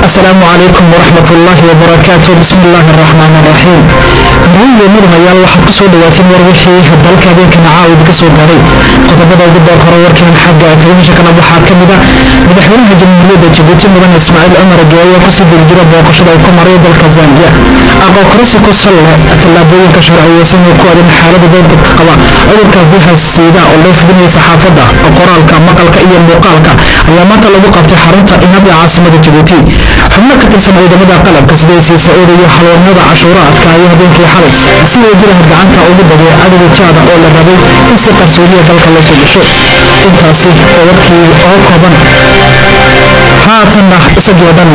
السلام عليكم ورحمة الله وبركاته. بسم الله الرحمن الرحيم. مهم يومنا يا الله حد كسر دواتين وروحي هدلك بينك معاود كسر قري قطبة وجدة خروار كان حاجة تريمش كان أبو حاكم ده مدحونها جمهورية جيبوتي مدن إسماعيل عمر الجوية كسر بالجرب وقشرة وكم مريض الكزانجية أبو كرسي كسر تلابوي كشرعية سنة كوادم حالة بين القضاء أول كفيها السيدة الله في بني صحافة القرآن مقال كأي مقال أيامات الله قبت حرمت النبي عاصمة جيبوتي حنا كترسم ciidamada qalabka sidaysay Sacuudiga xawaanada cashuuraadka ay habeenkii xalay si wajiraha gacanta ugu dhagay cadawga jaada oo la rabay in si qarsoodiya dalka loo soo gasho intaasi warkii oo kooban haatanna isagoo dhan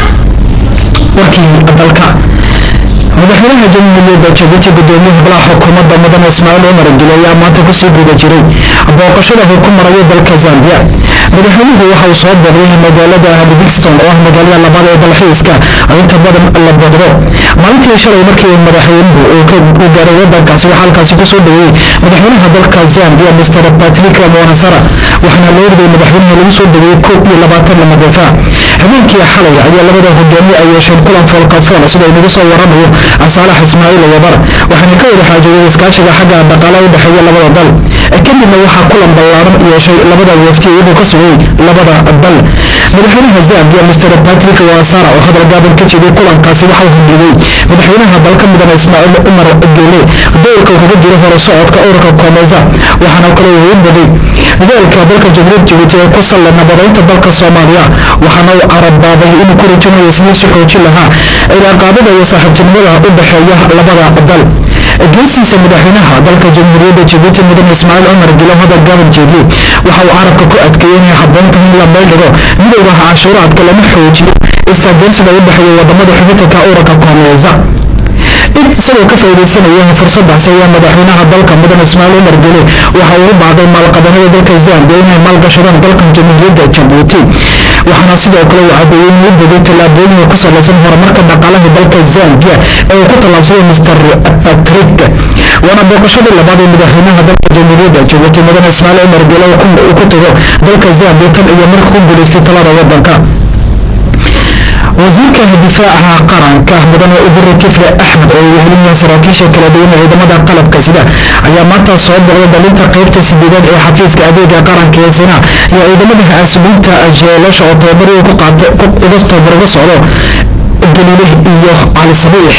warkii dalka madaxweynaha jamhuuriyadda Jabuuti gudoomiyaha golaha xukuumadda mudan Ismaaciil Umar Gile ayaa maanta ku sii guda jiray booqashada xukuumadda dalka Zambia madaxweynuhu waxa uu soo booqday magaalada Livingstone oo ah magaalada labaad ee dalxiiska inta badan la boqdo maalintii shalay markii madaxweynuhu uu gaaray wadankaasi waxa halkaasi ku soo dhaweeyay madaxweynaha dalka Zambia Mr. Patrick Mwanasara waxaana loo warday madaxweynaha lagu soo dhaweeyay 22 lamadafa habeenkii xalay ayaa labada hogaamiye ay yeesheen kulan falqafan sida uu soo waramayo Asalax Ismaaciil Wabar waxaana ka wada xaajoodeen iskaashiga xagga dhaqaalaha u dhaxeeya labada dal kadibna waxa kulan ballaaran yeeshay labada wafdi iyagoo ka sugay labada dal madaxweynaha Zambia Mr. Patrick Mwanasara oo hadal gaaban ka jeediyay kulankaasi waxa uu hubiyay madaxweynaha dalka mudan Ismaaciil Umar Gile doorka uu kaga jiro hore socodka ururka Koomeza waxaana kale uu waday dalka dalka Jamhuuriyadda Jabuuti ee ku sallan nabadaynta dalka Soomaaliya waxaana uu carabaaday inuu ku rajaynayo sidii si xoojin lahaa cilaaqaadada iyo saaxiibtinimada u dhaxeeya labada dal geesiisa madaxweynaha dalka Jamhuuriyadda Jabuuti mudan Ismaaciil Umar Gile hadal gaaban jeediyay waxa uu carabka ku adkeeyay in habboonta in la meeldhigo midowga cashuuraadka lama xoojiyo istaageersiga u dhaxeeya wadamada xubinta ka ururka Koomeza isagoo ka faa'iideysanaya fursadaas ayaa madaxweynaha dalka mudan Ismaaciil Umar Gile waxa uu baaday maalqabeennada dalka Zambia inay maalgashadaan dalka Jamhuuriyadda Jabuuti waxaana sidoo kale uu cadeeyay inuu bedel tallaabooyin ku saleysan horumarka dhaqaalaha dalka Zambia ee uu ku tallaabsaday Mr. Patrick waana booqashada labaad ee madaxweynaha dalka Jamhuuriyadda Jabuuti mudan Ismaaciil Umar Gile uu ku tago dalka Zambia tan iyo markii uu guuleystay talada wadanka وزيرك الدفاع قرنك مدن أبر كفر أحمد وهلمية سراكيش كالدين عندما قلب كسيدة أيامات صعب ودلنت قيبت سديدات حفيز كأبيك قرنك يسنا يا عندما أسبوت أجيالش أطبر وقعد قدست برغس على الدليله إياه على الصبيح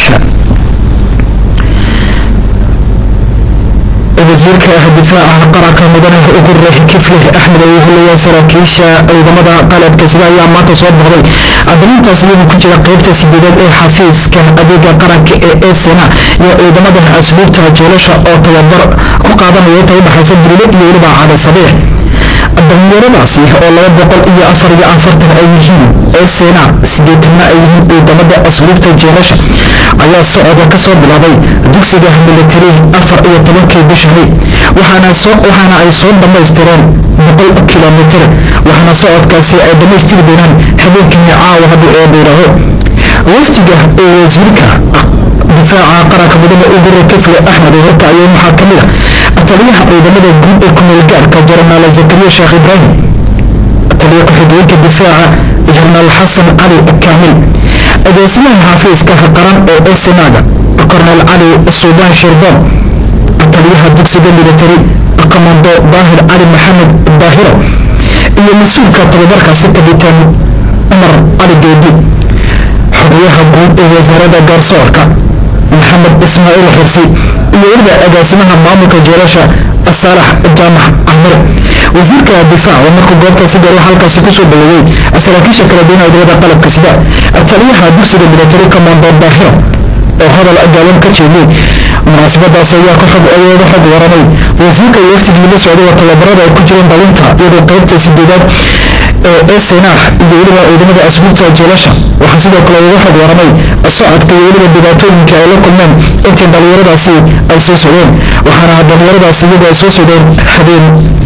وزيرك الدفاع قرنك مدن أبر كفر أحمد وهلمية سراكيش عندما قلب كسيدة أيامات صعب أدلين تصليب كتير قيبت سديدات حفيز كأبيك قرنك إيسنا يا عندما أسبوت أجيالش أطبر وقعد ويتوب حسب دليله يولبع على الصبيح الدميرadaasi oo laba boqol iyo afartan ay yihiin SNA sideetana ay yihiin ciidamada asluubta jeelasha ayaa socod ka soo bilaabay dugsiga military 14 bishii waxaana ay soo dhameystireen 100 kilomitir waxaana socodkaasi ay dhameystiri doonaan habeenkii caawa hadii ay beeraho waftiga wasiirka difaaca qaranka mudane Ugur Kifle Ahmed horta ayuu maxaa kamid taliyaha ciidamada guud ee kumeelgaarka General Zakariya Sheekh Ibrahim taliyaha xigeenka difaaca General Hassan Ali Kamil agaasimaha xafiiska qaran ee Senaga Colonel Ali Sudan Shirdan taliyaha dugsiga military Commando Bahir Ali Mohamed Bahiro iyo mas'uulka tababarkaasi kabitaan Umar Ali Geedi xoghayaha guud ee wasaaradda garsoorka محمد إسماعيل حرسي يرجع أجاسمها مامك جراشة الصالح جامع عمر وزيرك الدفاع ومركو قوبتا سيدة روح حلقة سكوسو بلوي أسلاكيشة كالدينا ودودا قلب كسيدة التاليها دوسي لبلاتري كمان بالداخل وهذا الأجالون كتشيني مناسبة داسية كحب أيضا حب ورمي وزيرك يفتي جميلة سعودية وطلبرادة وكجرين بالنتا يدو قيبتا سيدة SNA يقولوا عندما أسبوت جلاشة وحسيدوا كل واحد ورمي الصعد كيقولوا بدايتهم كأولكم من أنت دليرة داسي أسوسين وحنا دليرة داسي يدا أسوسين حبيب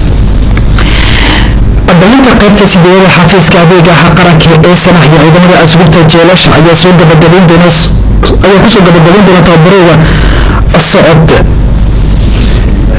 الدليل قيبت سيدة حفيز كابيك حقرك SNA عندما أسبوت جلاشة يسوق بدلين بنص أي كسر بدلين بنا تبروه الصعد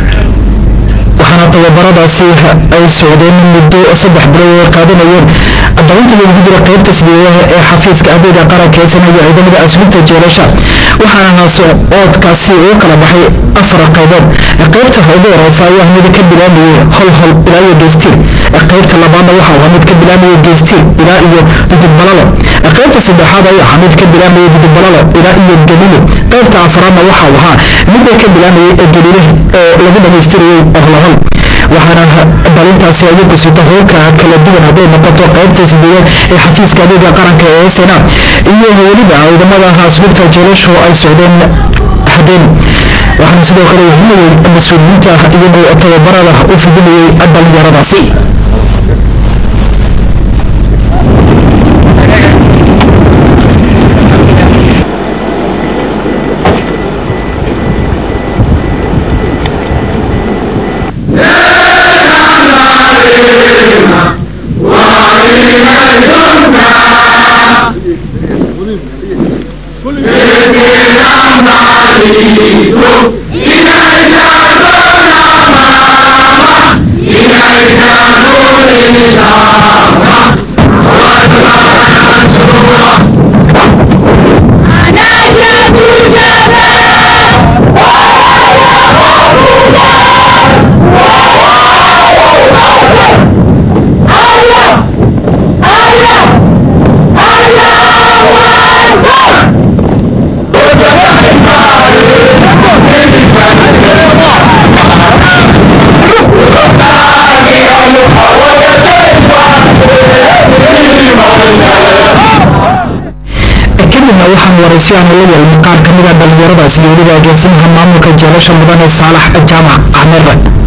waxaana tababaradaasi ay socdeen muddo 3 bilood qaadanaayeen dalinta lagu jiro qaybta sideedaha ee xafiiska adeega qaranka ee sanadka ciidamada asluubta jeelasha waxaana socodkaasi uu kala baxay 4 qaybood qaybta ugu horeysa ayaa mid ka bilaabay hol ilaa iyo geestir qaybta labaadna waxa mid ka bilaabay geestir ilaa iyo dudbalalo qaybta saddexaad ayaa mid ka bilaabay dudbalalo ilaa iyo galile qaybta afraadna waxa mid ka bilaabay galile oo lagu dhameystirayay hol waxaana dalintaasi ay ku soo howlka kala duwan haday noqoto qaybta sideedaad ee xafiiska adeega qaranka ee Senate iyo waliba ciidamada asluubta jeelasho ay socdeen hadeen waxaana sidoo kale muhiim mas'uuliyiinta iyagoo tababarada u fidinayay dhalinyaradaasi waxaan waraysiyan la yeelnay qaar ka mid ah dhalinyaradaas iyo weliba agaasimaha maamulka jeelasha mudane Saalax Jaamac Ahmed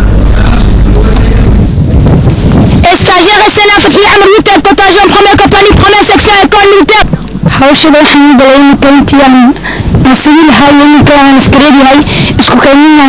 stagiaire SNA Fatih Amr Militaire Contingent première compagnie première section école militaire hawshada waxaan galay intaan civil hay'adda askari yahay isku keenay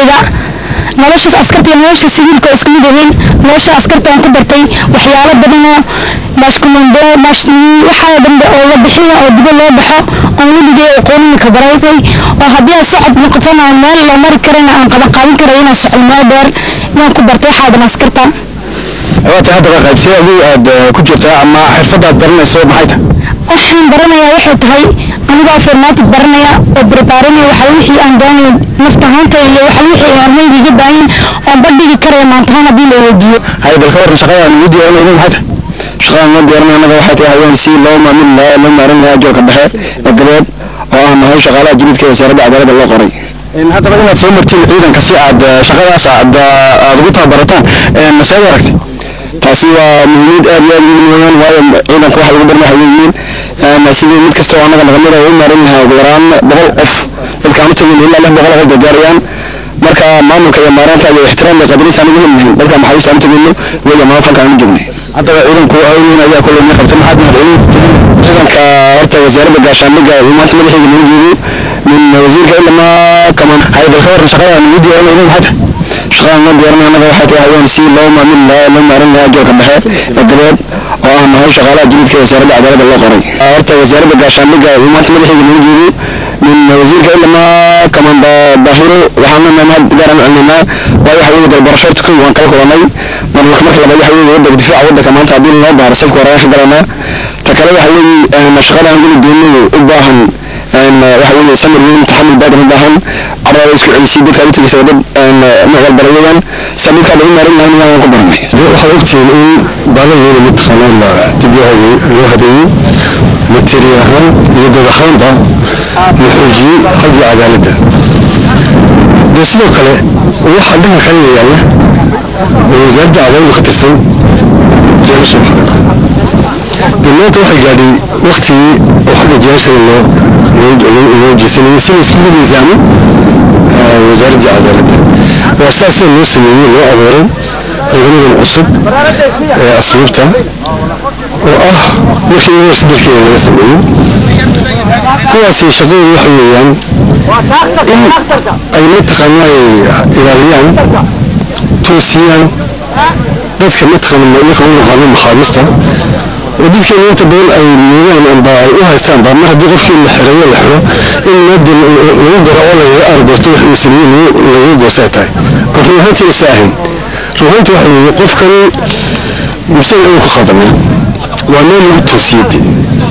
nolosha askarta nolosha civilka isku mid yihiin nolosha askarta aan ku bartay waxyaalo badan oo mashkuulando waxa dambe oo la bixiyo oo dib loo baxo oo waligeey aqoonka baraysay oo hadii socod noqotona meel la mari karana aan qaba qaadan karayna socod ma dheer inaan ku bartay xaadan askarta waxa hadda qaybteedu aad ku jirtaa ama xirfadaad baranayso maxay tahay waxaan baranayaa waxay tahay aniga formaat baranaya oo barbaarinayo waxa wixii aan doonayo naftahaanta iyo waxa wixii aan weydiga baahin oo badhigi karay maantaan hadii la weydiyo hay bal ka shaqada aan weydiyo inuu maxay tahay shaqada ma diyaarna anaga waxay tahay haween si loo maamin la maarinayo joogka dhexe ee gareed oo aan nahay shaqaalaha jididka wasaaradda cadaaladda loo qoray in hadda inaad soo martiin ciidanka si aad shaqadaas aad ugu tabarataan mas'ala aragtay taasi waa muhiimad aad iyo aad u weyn waayo ciidanka waxa lagu barnahay weeyeen sidii mid kasta oo anaga naqamada u maarinahay ugu yaraan 100 qof dadka aan tagay ilaa 200 qof gaarayaan marka maamulka iyo maareynta iyo ixtiraamka qadariisa anigu helin dadka maxay soo tagayno wada maamulka aan joognay hadda ciidanku aween ayaa kullu ma qabtay maxaad ciidanka horta wasaaradda gaashaandhigga iyo maanta madaxda lagu jeedo min wasiirka ilaa kaman hay'adda khayr shaqada aan weydiyo inuu maxay shaqada ma diyaarna anaga waxay tahay haween si loo maamin la maarinayo joogka dhexe ee gareed oo aan nahay shaqaalaha jididka wasaaradda cadaaladda loo qoray horta wasaaradda gaashaandhigga iyo maanta madaxda lagu jeedo min wasiirka ilaa kaman baahiro waxaan nahay garan cilmina waayo waxa weeye barashada ku waan kala kulmay marka la waxa weeye wadda difaaca waddanka maanta hadii loo baaro safka hore wax galana ta kale waxa weeye shaqada aan geli doono u baahan waxa weeye samir weyn taxamul badan u baahan arada isku celisi dadka u tagay dad nooc barayadan sababta lagu marin lahayn waan ku baranay waxa ogtiin in baladeena mid khanaala tibiyahay loo habeeyo materiyahan iyo dadaxaanba muxuuji xagga cadaaladda sidoo kale waxa dhanka kale yaala wasaaradda cadaaladda ka tirsan jeelasha dhammaanta waxay gaadhay waqtigii oo xagga jeelasha loo jeesanayay sida isku miisaamo wasaaradda cadaaladda waa saas loo sameeyey loo abuuray ciidamadan cusub ee asluubta oo wixii ugu saddex laga sameeyo kuwaasi shaqadoodu waxa weeyaan in ay mataqaanaa ilaaliyaan toosiyaan dadka mataqaanaa marka uu noqdo maxaabiista oo dadka inta badan ay muudaan amba ay u haystaan mar haddii qofkii la xirayo la xiro in madda lagu garo oo laga argoosto wax uu sameeyay laga goosto tahay ruuxantii saahin ruuxantii waxa weeye qofkan مسؤول أو خدمة ومن التوسيد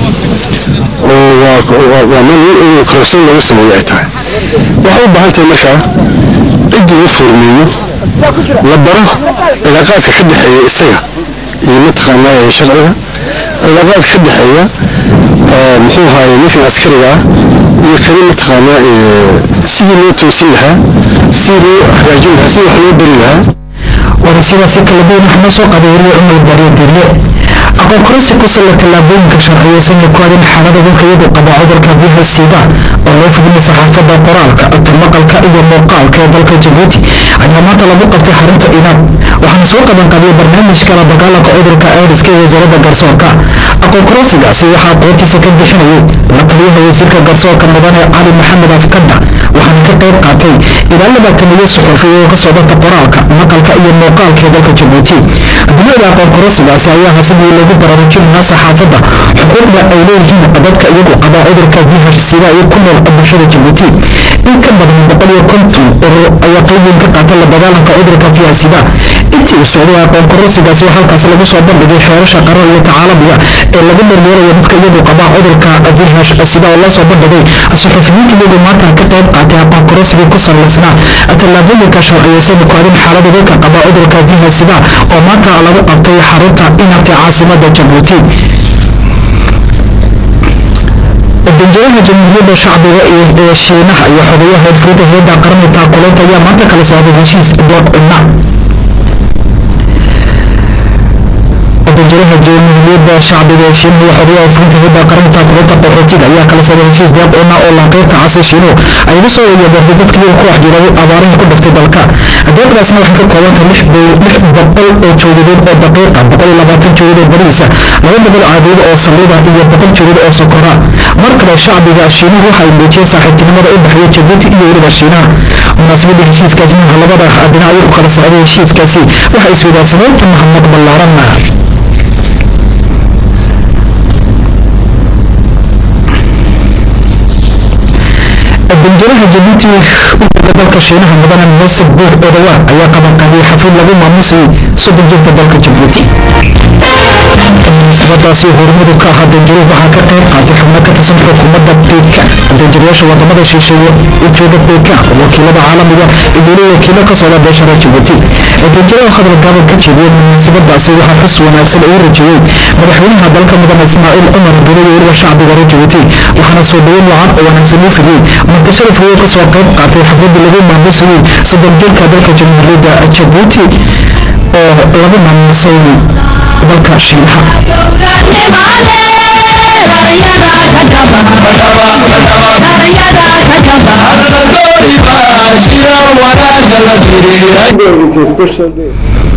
ومن كرسون لو سمعتها وحو بهانت مركا عدي وفرميو لبره علاقات كدحيه اسغا يمتخنا شرعيه علاقات كدحيه محو هاي مثل عسكريا iyo kaliya taqaana sidii loo toosin lahaa sidii loo hagaajin lahaa sidii wax loo bari lahaa ورسيلة سكة لدينا حنا سوق دورية عمل الدرية درية أقول كرسي كسر لتلابين كشرعية سنة كوادن حالة ذلك يدو قضاء عذرك بها السيدة الله في دين صحافة بطرالك التمقل كأيضا موقال كيدلك جبوتي عندما طلبوا قد حرمت إينام وحنا سوق من قضية برنامج كلا بقالك عذرك آيرس كي وزارة قرصوك أقول كرسي قاسي وحا قوتي سكت بحنوي نطليه وزيرك قرصوك مدانا علي محمد أفكدا وحنا كقيب قاتي إذا لما تنوي الصحفية وقصوبة بطرالك مقال كأيضا موقال كيدلك جبوتي دلوقتي أقول كرسي قاسي أيها سيدي لغو برامجينها صحافة حقوقنا أوليهين قدادك إيقو قضاء عذرك بها السيدة يكون البشرة جبوتي إن كان بدن بقل يكونتم أيقيم كقاتل بدالك عذرك فيها السيدة إنتي السعودية أقول كرسي قاسي وحالك سلبو صدر بدي حوارش قرار يتعالى بها إلا قمر ميرا يبدك إيقو قضاء عذرك فيها السيدة والله صدر بدي الصحفيين كبيرو ماتا كتاب قاتي أقول كرسي بكسر لسنا أتلابين كشرعية سنة كوادين حالة ذلك قضاء عذرك فيها السيدة وماتا على وقتي حارتها إنها عاصمة جبوتي الدنجرها جمهورية الشعب والشيناء يحضيها الفريدة هيدا قرن التعقلات يا ماتا كالسعودية هشيس دور النعم الدنجرها جمهورية الشعب والشيناء يحضيها الفريدة هيدا قرن التعقلات قحوتيك يا كالسعودية هشيس دور النعم والله قيرت عاصي شينو أي بسوا يبهددت كبير كوح جلوي أبارين كل بفتي دلكا الدور راسنا وحكا كوانتا لح بقل جودين دقيقة بقل لباتن جودين بريسة لو بقل عادين أو صليبة إيا بقل جودين أو سكرا مركز الشعب الشيني روحا يمبيتين صاحب تنمر إبحية جبوتي إيا ورد الشيناء مناسبة هشيس كاسي هلا بدا أبناء يقول السعودية هشيس كاسي وحي سويدا سنين محمد بلارنا الدنجرها جبوتي dalka Shiinaha mudana Muuse Buur Odawa ayaa qaban qaaday xaflad lagu maamusay sodon jirka dalka Djibouti sababtaasi horumar ka ah danjiro waxa ka qayb qaatay xubno ka tirsan xukuumadda Beeka danjiroyaasha wadamada shisheeye u jooga Beeka wakiilada caalamiga iyo wakiilo ka socda beeshara Djibouti danjiro khadra gabal ka jeediyay munaasabadaasi waxa xus wanaagsan oo rajayay madaxweynaha dalka mudane Ismaaciil Umar Guuleed iyo shacbiga Djibouti waxaana soo dhaweyn wacan oo wanaagsan u fidiyay marti sharaf oo ka soo qayb qaatay xaflad lagu maamusay sodon jirka dalka Jamhuuriyadda Djibouti oo lagu maamusay dalka Shiinaha It's a special day.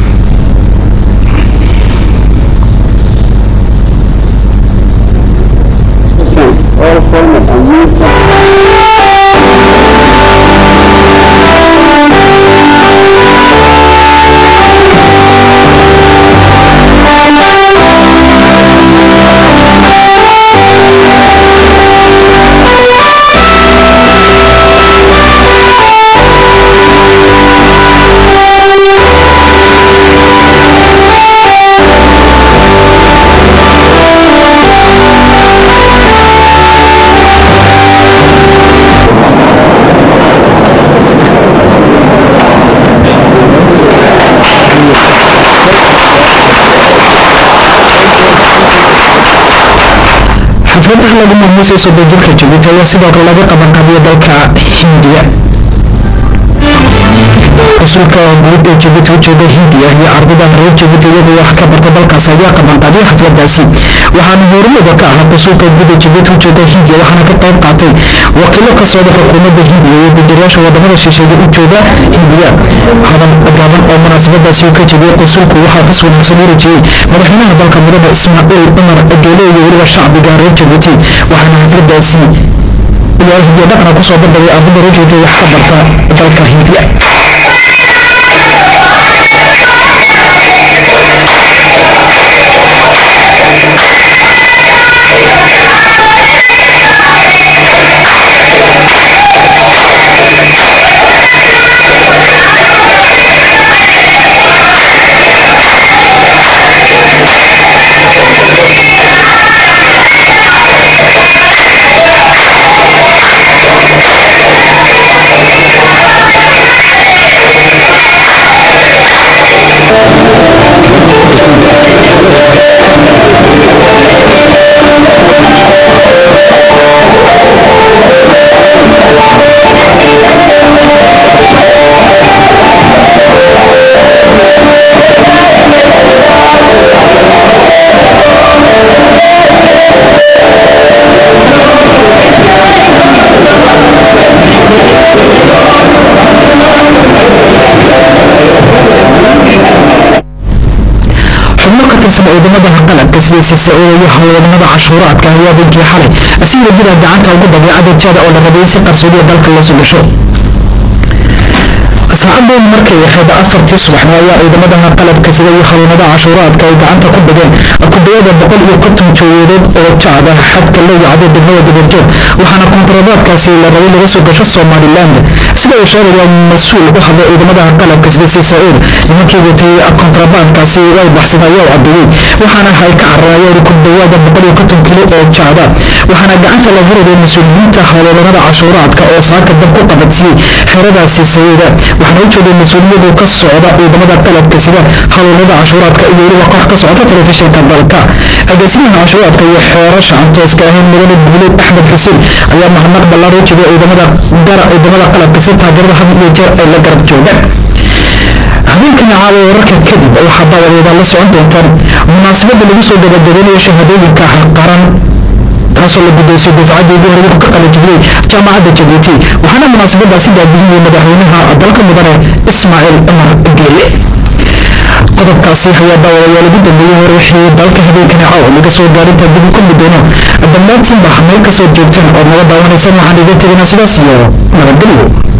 All format and new xafladaha lagu maamusay sodon jirka Djibouti ayaa sidoo kale laga qaban qaaday dalka Hindiya rasuulka guud ee Djibouti u jooga Hindiya iyo ardayda reer Djibouti iyagoo wax ka barta dalkaas ayaa qaban qaaday xafladaasi waxaana horumar ka ah rasuulka guud ee Djibouti u jooga Hindiya waxaana ka qayb qaatay wakiilo ka socda xukuumadda Hindiya iyo danjirayaasha wadamada shisheeye u jooga Hindiya hadal gaaban oo munaasabadaasi ka jeediyay rasuulku waxaa xus wanaagsan u rajayay madaxweynaha dalka mudane Ismaaciil Umar Guuleed iyo weliba shacbiga reer Djibouti waxaana xafladaasi iyo Hindiya dhaqan ku soo bandhigay ardayda reer Djibouti wax ka barta dalka Hindiya ka tirsan ciidamada qalabka sida CSO iyo howlwadnada cashuuraadka ayaa beenkii xalay asiga jira gacanta ugu badeecada jada oo la rabay si qarsoodi dalka loo soo gasho saacadeen markay ahayd 4 subaxnimo ayaa ciidamada qalabka sida iyo howlwadnada cashuuraadka ay gacanta ku dhigeen ku dhawaad 150 jooyadood oo jacda xadka loo yacdo degmada Dabajoog waxaana kontrabaadkaasi la rabay laga soo gasho Somaliland sida uu sheegay mas'uul u hadlay ciidamada qalabka sida CSO nimankii watay kontrabaadkaasi way baxsadayeen caddeeyay waxaana ay ka cararayeen ku dhawaad 150 kilo oo jacda waxaana gacanta la huriyay mas'uuliyiinta howlwadnada cashuuraadka oo saaka dab ku qabatay xeradaasi sayida waxaana u jeeday mas'uuliyadu ka socda ciidamada qalabka sida howlwadnada cashuuraadka iyo weliba koox ka socota telefishinka dalka agaasimaha cashuuraadka iyo xeerasha antooska ahayn mudane Buuleed Axmed Xuseen ayaa mahadnaq ballaaran u jeeday ciidamada qalabka sida taageerada had iyo jeer ay la garab joogaan habeenkan caawa wararka kadib waxaa daawadeeda la socon doontaan munaasabada lagu soo gabagabeynayo shahaadooyinka qaran taasoo la guddoonsiiyay dafcadii ugu horreeyay ka qalajiyay jaamacadda Jabuuti waxaana munaasabadaasi daadiyay madaxweynaha dalka mudane Ismaaciil Umar Geele qodobkaasi ayaa daawadeeda lagu dambeeyay wararkii dalka habeenkan caawa laga soo gaarinta dib u kulmi doono dhammaantiin baa meel ka soo joogteen oo naga daawanaysan waxaan idin teginaa sidaas iyo nabadgelyo